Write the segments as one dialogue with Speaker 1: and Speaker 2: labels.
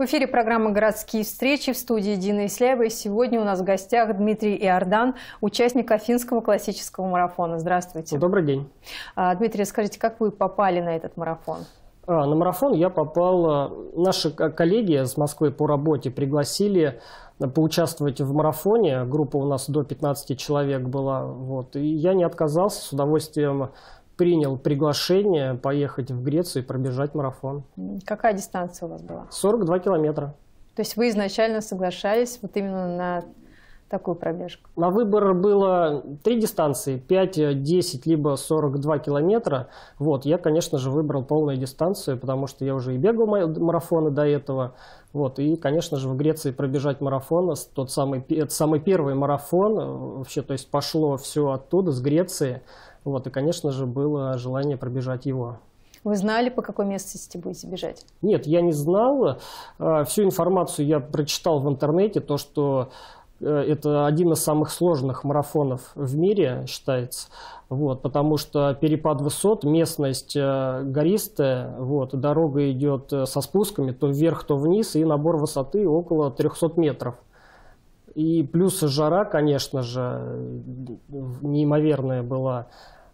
Speaker 1: В эфире программа «Городские встречи», в студии Дина Исляева. И сегодня у нас в гостях Дмитрий Иордан, участник Афинского классического марафона. Здравствуйте.
Speaker 2: Добрый день.
Speaker 1: Дмитрий, скажите, как вы попали на этот марафон?
Speaker 2: На марафон я попал, наши коллеги из Москвы по работе пригласили поучаствовать в марафоне. Группа у нас до 15 человек была. Вот. И я не отказался, с удовольствием принял приглашение поехать в Грецию и пробежать марафон.
Speaker 1: Какая дистанция у вас была?
Speaker 2: 42 километра.
Speaker 1: То есть вы изначально соглашались вот именно на такую пробежку? На
Speaker 2: выбор было 3 дистанции, 5, 10, либо 42 километра. Вот, я, конечно же, выбрал полную дистанцию, потому что я уже и бегал марафоны до этого. Вот, и, конечно же, в Греции пробежать марафон, это самый первый марафон, вообще, то есть пошло все оттуда, с Греции. Вот, и, конечно же, было желание пробежать его.
Speaker 1: Вы знали, по какой местности будете бежать?
Speaker 2: Нет, я не знал. Всю информацию я прочитал в интернете, то, что это один из самых сложных марафонов в мире, считается. Вот, потому что перепад высот, местность гористая, вот, дорога идет со спусками то вверх, то вниз, и набор высоты около 300 метров. И плюс жара, конечно же, неимоверная была.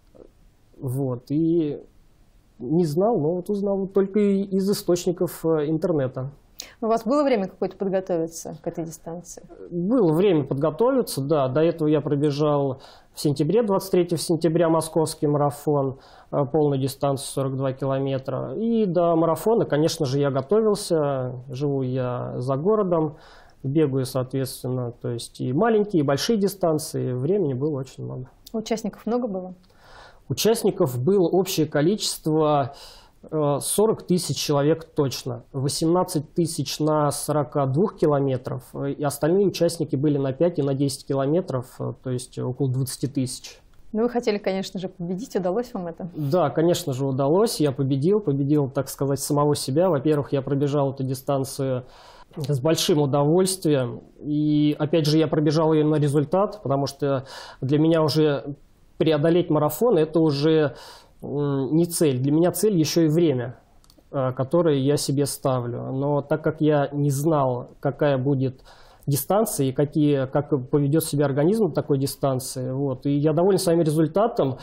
Speaker 2: Вот, и не знал, но вот узнал только из источников интернета.
Speaker 1: У вас было время какое-то подготовиться к этой дистанции?
Speaker 2: Было время подготовиться, да. До этого я пробежал в сентябре, 23 сентября, московский марафон, полную дистанцию 42 километра. И до марафона, конечно же, я готовился. Живу я за городом, бегаю, соответственно, то есть и маленькие, и большие дистанции. Времени было очень много.
Speaker 1: Участников много было?
Speaker 2: Участников было общее количество 40 тысяч человек точно, 18 тысяч на 42 километров, и остальные участники были на 5 и на 10 километров, то есть около 20 тысяч.
Speaker 1: Ну, вы хотели, конечно же, победить. Удалось вам это?
Speaker 2: Да, конечно же, удалось. Я победил, так сказать, самого себя. Во-первых, я пробежал эту дистанцию с большим удовольствием, и, опять же, я пробежал ее на результат, потому что для меня уже преодолеть марафон – это уже не цель. Для меня цель еще и время, которое я себе ставлю. Но так как я не знал, какая будет дистанция и как поведет себя организм на такой дистанции, вот, и я доволен своим результатом.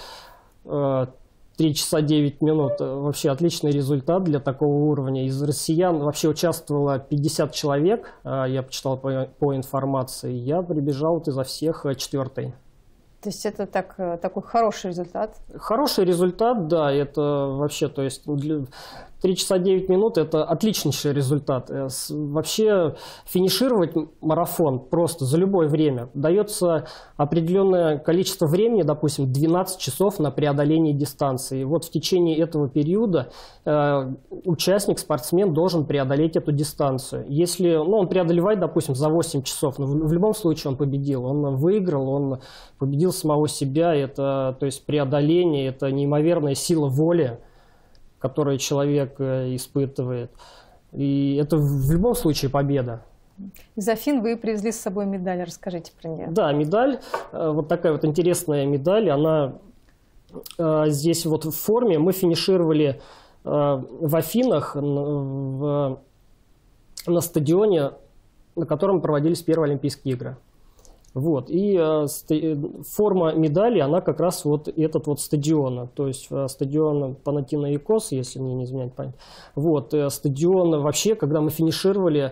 Speaker 2: 3 часа 9 минут. Вообще отличный результат для такого уровня. Из россиян вообще участвовало 50 человек. Я почитал по информации. Я прибежал изо всех 4-й.
Speaker 1: То есть это такой хороший результат? Хороший
Speaker 2: результат, да. Это вообще, то есть 3 часа 9 минут – это отличнейший результат. Вообще финишировать марафон просто за любое время дается определенное количество времени, допустим, 12 часов на преодоление дистанции. Вот в течение этого периода участник, спортсмен должен преодолеть эту дистанцию. Если он преодолевает, допустим, за 8 часов, но в любом случае он победил, он выиграл, он победил самого себя. Это, то есть преодоление, это неимоверная сила воли, которую человек испытывает. И это в любом случае победа.
Speaker 1: Из Афин вы привезли с собой медаль. Расскажите про нее.
Speaker 2: Да, медаль. Вот такая вот интересная медаль. Она здесь вот в форме. Мы финишировали в Афинах на стадионе, на котором проводились первые Олимпийские игры. Вот. И форма медали, она как раз вот этот вот стадион, то есть стадион Панатинаикос, если мне не изменяет память. Вот. Стадион вообще, когда мы финишировали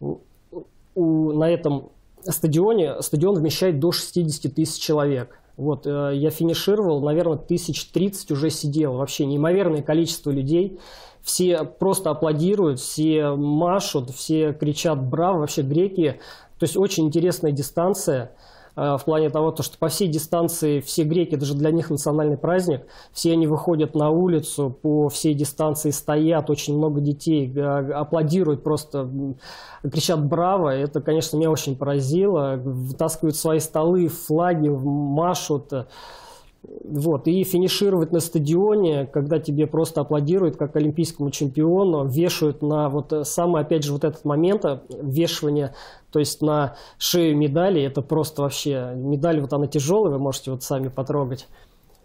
Speaker 2: на этом стадионе, стадион вмещает до 60 тысяч человек. Вот. Я финишировал, наверное, 1030 уже сидел. Вообще неимоверное количество людей. Все просто аплодируют, все машут, все кричат «Браво!». Вообще греки. То есть очень интересная дистанция в плане того, что по всей дистанции все греки, даже для них национальный праздник, все они выходят на улицу, по всей дистанции стоят, очень много детей аплодируют, просто кричат «Браво!». Это, конечно, меня очень поразило. Вытаскивают свои столы, флаги, машут. Вот. И финишировать на стадионе, когда тебе просто аплодируют как олимпийскому чемпиону, вешают на вот самый, опять же, вот этот момент вешивания, то есть на шею медали, это просто вообще, медаль вот она тяжелая, вы можете вот сами потрогать.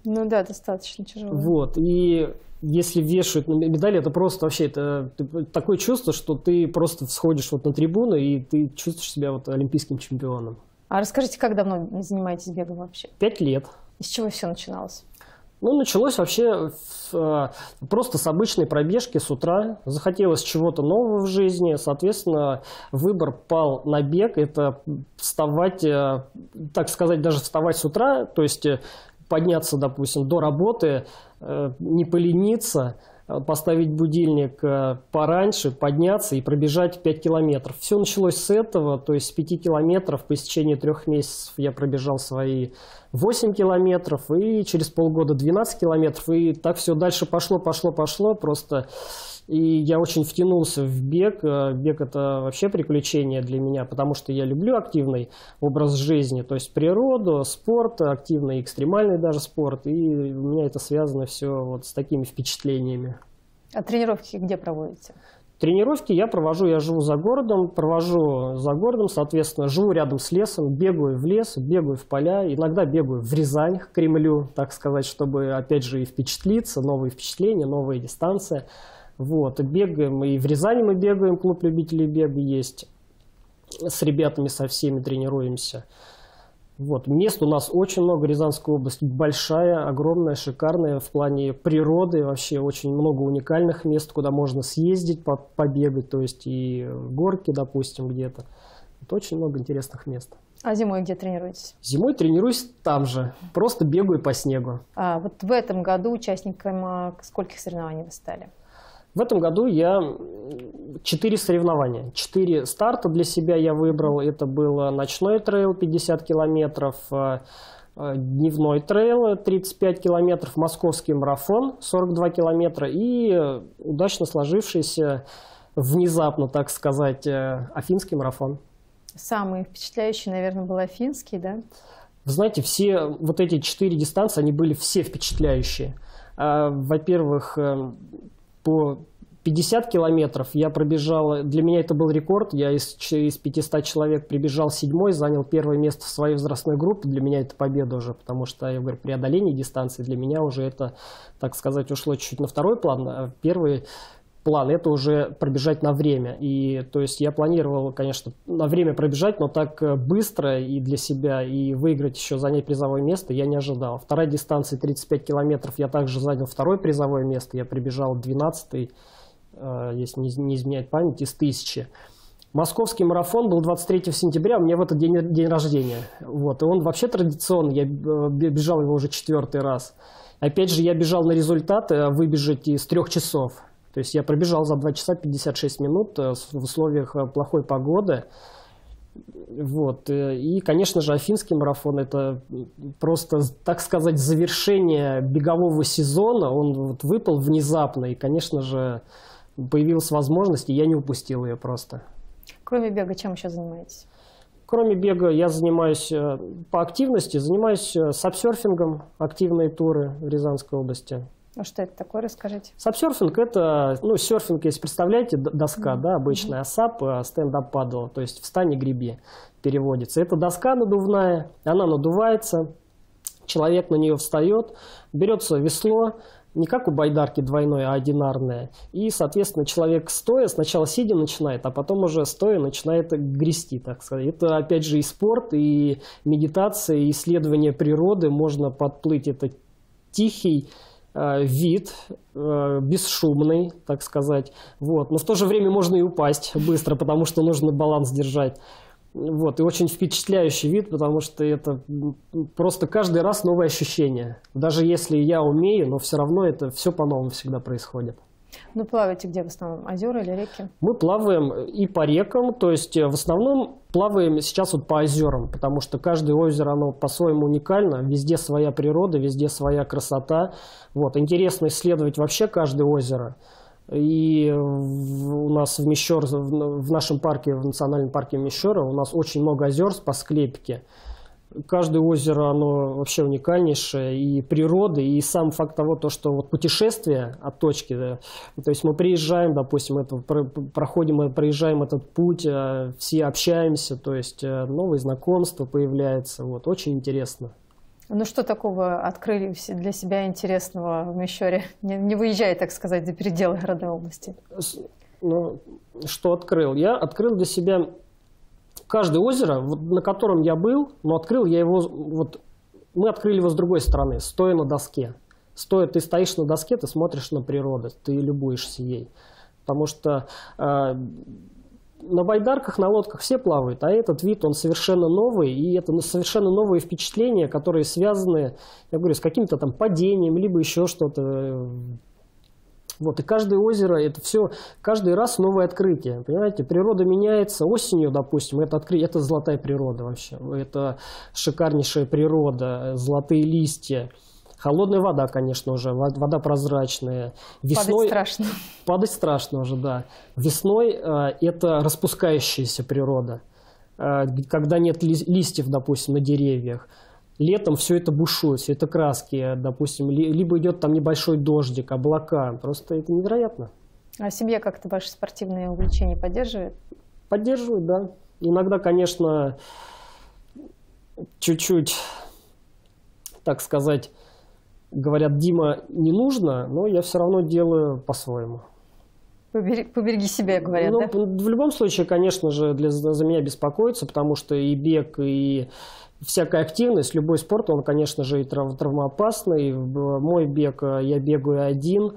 Speaker 1: Ну да, достаточно тяжело.
Speaker 2: Вот, и если вешают на медали, это просто вообще такое чувство, что ты просто всходишь вот на трибуну, и ты чувствуешь себя вот олимпийским чемпионом.
Speaker 1: А расскажите, как давно занимаетесь бегом вообще?
Speaker 2: 5 лет.
Speaker 1: Из чего все начиналось?
Speaker 2: Ну, началось вообще просто с обычной пробежки с утра. Захотелось чего-то нового в жизни. Соответственно, выбор пал на бег. Это вставать, так сказать, даже вставать с утра. То есть подняться, допустим, до работы, не полениться, поставить будильник пораньше, подняться и пробежать 5 километров. Все началось с этого, то есть с 5 километров по истечении 3 месяцев я пробежал свои 8 километров, и через полгода 12 километров, и так все дальше пошло просто. И я очень втянулся в бег. Бег – это вообще приключение для меня, потому что я люблю активный образ жизни, то есть природу, спорт, активный, экстремальный даже спорт. И у меня это связано все вот с такими впечатлениями.
Speaker 1: А тренировки где проводите?
Speaker 2: Тренировки я живу за городом, соответственно, живу рядом с лесом, бегаю в лес, бегаю в поля, иногда бегаю в Рязань, к Кремлю, так сказать, чтобы опять же и впечатлиться, новые впечатления, новые дистанции. Вот, и бегаем, и в Рязани мы бегаем, клуб любителей бега есть, с ребятами со всеми тренируемся. Вот, мест у нас очень много, Рязанская область большая, огромная, шикарная в плане природы, вообще очень много уникальных мест, куда можно съездить, побегать, то есть и горки, допустим, где-то. Вот очень много интересных мест.
Speaker 1: А зимой где тренируетесь?
Speaker 2: Зимой тренируюсь там же, просто бегаю по снегу.
Speaker 1: А вот в этом году участником скольких соревнований вы стали?
Speaker 2: В этом году я 4 соревнования, 4 старта для себя я выбрал. Это был ночной трейл 50 километров, дневной трейл 35 километров, московский марафон 42 километра и удачно сложившийся, внезапно, так сказать, афинский марафон.
Speaker 1: Самый впечатляющий, наверное, был афинский, да?
Speaker 2: Вы знаете, все вот эти 4 дистанции, они были все впечатляющие. Во-первых, по 50 километров я пробежал, для меня это был рекорд, я из 500 человек прибежал 7-й, занял 1-е место в своей возрастной группе, для меня это победа уже, потому что, я говорю, преодоление дистанции для меня уже это, так сказать, ушло чуть-чуть на второй план, а первый план это уже пробежать на время, и то есть я планировал, конечно, на время пробежать, но так быстро и для себя, и выиграть еще, занять призовое место я не ожидал. Вторая дистанция 35 километров, я также занял 2-е призовое место, я прибежал 12-й, если не изменяет память, из 1000. Московский марафон был 23 сентября, у меня в этот день рождения. Вот, и он вообще традиционный, я бежал его уже 4-й раз. Опять же, я бежал на результат, выбежать из 3 часов. То есть я пробежал за 2 часа 56 минут в условиях плохой погоды. Вот. И, конечно же, афинский марафон – это просто, так сказать, завершение бегового сезона. Он вот выпал внезапно, и, конечно же, появилась возможность, и я не упустил ее просто.
Speaker 1: Кроме бега, чем еще занимаетесь?
Speaker 2: Кроме бега я занимаюсь по активности, занимаюсь сапсерфингом, активные туры в Рязанской области.
Speaker 1: А что это такое, расскажите?
Speaker 2: Сапсерфинг – это, ну, серфинг, если представляете, доска, да, обычная, а сап – стенд-ап падл, то есть встань и греби переводится. Это доска надувная, она надувается, человек на нее встает, берется весло, не как у байдарки двойное, а одинарное, и, соответственно, человек стоя, сначала сидя начинает, а потом уже стоя начинает грести, так сказать. Это, опять же, и спорт, и медитация, и исследование природы, можно подплыть, это тихий вид, бесшумный, так сказать. Вот. Но в то же время можно и упасть быстро, потому что нужно баланс держать. Вот. И очень впечатляющий вид, потому что это просто каждый раз новое ощущение. Даже если я умею, но все равно это все по-новому всегда происходит.
Speaker 1: Ну, плаваете где в основном? Озера или реки?
Speaker 2: Мы плаваем и по рекам, то есть в основном плаваем сейчас вот по озерам, потому что каждое озеро, оно по-своему уникально, везде своя природа, везде своя красота. Вот. Интересно исследовать вообще каждое озеро. И у нас в нашем парке, в национальном парке Мещера, у нас очень много озер по склепике. Каждое озеро, оно вообще уникальнейшее, и природа, и сам факт того, что вот путешествие от точки, да, то есть мы приезжаем, допустим, проезжаем этот путь, все общаемся, то есть новые знакомства появляются, вот, очень интересно.
Speaker 1: Ну что такого открыли для себя интересного в Мещере, не выезжая, так сказать, за пределы родной области?
Speaker 2: Ну, что открыл? Я открыл для себя каждое озеро, вот, на котором я был, но открыл я его, вот, мы открыли его с другой стороны, стоя на доске. Стоя, ты стоишь на доске, ты смотришь на природу, ты любуешься ей. Потому что на байдарках, на лодках все плавают, а этот вид, он совершенно новый, и это совершенно новые впечатления, которые связаны, я говорю, с каким-то там падением, либо еще что-то. Вот, и каждое озеро, это все, каждый раз новое открытие, понимаете, природа меняется, осенью, допустим, это золотая природа вообще, это шикарнейшая природа, золотые листья. Холодная вода, конечно, уже, вода прозрачная. Весной,
Speaker 1: падать страшно.
Speaker 2: Падать страшно уже, да. Весной это распускающаяся природа, когда нет листьев, допустим, на деревьях. Летом все это бушует, все это краски, допустим, либо идет там небольшой дождик, облака. Просто это невероятно.
Speaker 1: А семья как-то ваши спортивные увлечения поддерживает?
Speaker 2: Поддерживает, да. Иногда, конечно, чуть-чуть, так сказать, говорят, Дима, не нужно, но я все равно делаю по-своему.
Speaker 1: Побереги себя, говорят,
Speaker 2: ну,
Speaker 1: да?
Speaker 2: В любом случае, конечно же, за меня беспокоиться, потому что и бег, и всякая активность, любой спорт, он, конечно же, и травмоопасный. Мой бег, я бегаю один,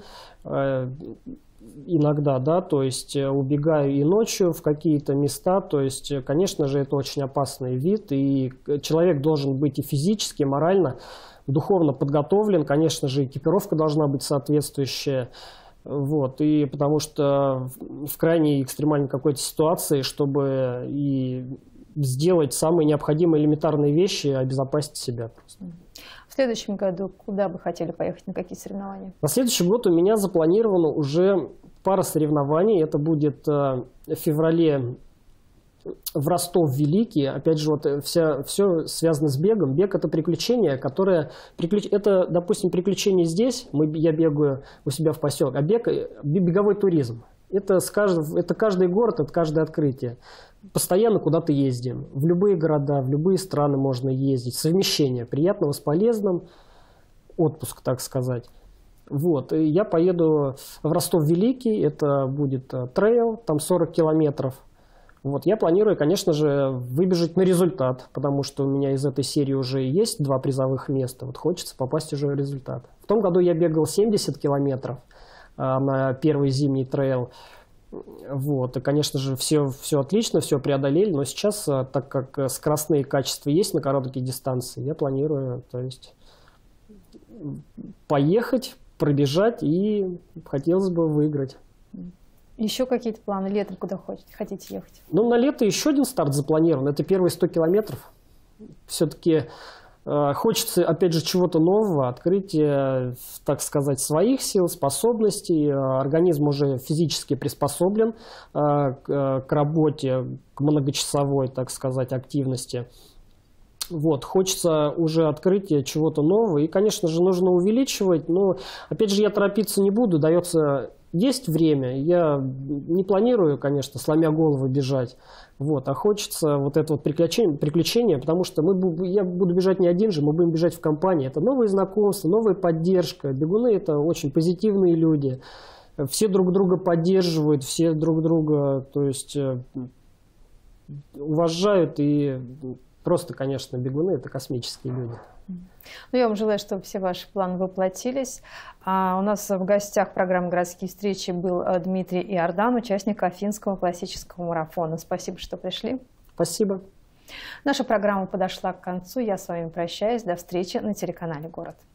Speaker 2: иногда, да, то есть убегаю и ночью в какие-то места, то есть, конечно же, это очень опасный вид, и человек должен быть и физически, и морально, духовно подготовлен, конечно же, экипировка должна быть соответствующая, вот, и потому что в крайней экстремальной какой-то ситуации, чтобы и сделать самые необходимые элементарные вещи, обезопасить себя просто.
Speaker 1: В следующем году куда бы хотели поехать, на какие соревнования?
Speaker 2: На следующий год у меня запланировано уже пара соревнований, это будет в феврале в Ростов-Великий. Опять же, вот все связано с бегом. Бег – это приключение, которое… Это, допустим, приключение здесь, я бегаю у себя в поселке, а беговой туризм. Это каждый город, это каждое открытие. Постоянно куда-то ездим. В любые города, в любые страны можно ездить. Совмещение приятного с полезным, отпуск, так сказать. Вот. И я поеду в Ростов-Великий, это будет трейл, там 40 километров. Вот, я планирую, конечно же, выбежать на результат, потому что у меня из этой серии уже есть 2 призовых места. Вот хочется попасть уже в результат. В том году я бегал 70 километров на первый зимний трейл. Вот, и, конечно же, все отлично, все преодолели, но сейчас, так как скоростные качества есть на короткие дистанции, я планирую, то есть, поехать, пробежать и хотелось бы выиграть.
Speaker 1: Еще какие-то планы летом, куда хотите ехать?
Speaker 2: Ну, на лето еще один старт запланирован. Это первые 100 километров. Все-таки хочется, опять же, чего-то нового, открытия, так сказать, своих сил, способностей. Организм уже физически приспособлен к работе, к многочасовой, так сказать, активности. Вот, хочется уже открытия чего-то нового. И, конечно же, нужно увеличивать. Но, опять же, я торопиться не буду. Есть время, я не планирую, конечно, сломя голову бежать, вот, а хочется вот это вот приключение, потому что я буду бежать не один же, мы будем бежать в компании. Это новые знакомства, новая поддержка. Бегуны – это очень позитивные люди, все друг друга поддерживают, все друг друга, то есть, уважают, и просто, конечно, бегуны – это космические люди.
Speaker 1: Ну, я вам желаю, чтобы все ваши планы воплотились. У нас в гостях программы «Городские встречи» был Дмитрий Иордан, участник Афинского классического марафона. Спасибо, что пришли.
Speaker 2: Спасибо.
Speaker 1: Наша программа подошла к концу. Я с вами прощаюсь. До встречи на телеканале «Город».